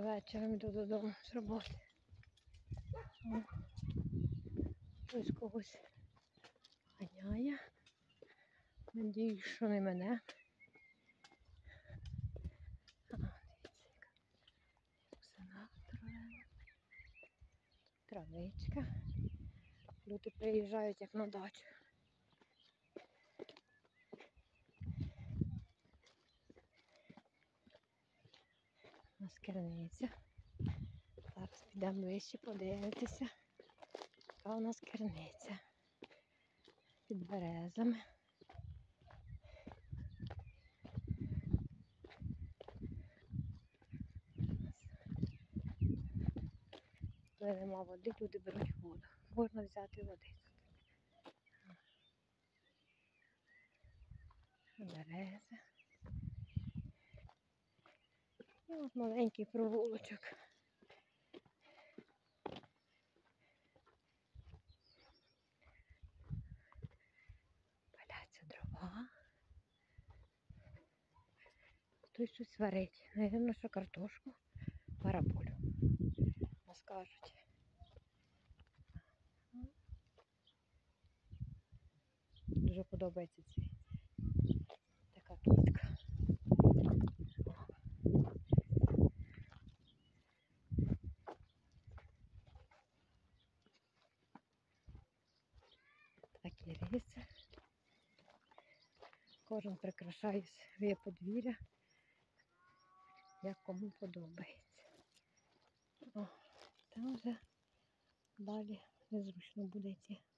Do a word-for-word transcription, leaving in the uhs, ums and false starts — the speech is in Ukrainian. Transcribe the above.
вечором йду додому з роботи. О, хтось когось ганяє. Надіюсь, що не мене. А, дивіться, яка сена трава. Травичка. Люди приїжджають як на дачу. У нас керниця. Зараз підемо ближче подивитися, яка у нас керниця. Під березами. Коли нема води, люди беруть воду. Можна взяти води тут. Берези. І от маленький провулочок. Паляться дрова. Хтось щось варить. Наверно, що картошку, параболю. Нас кажуть. Дуже подобається цей. Така квітка. Такі риси. Кожен прикрашає своє подвір'я, як кому подобається. О, там вже далі незручно буде йти.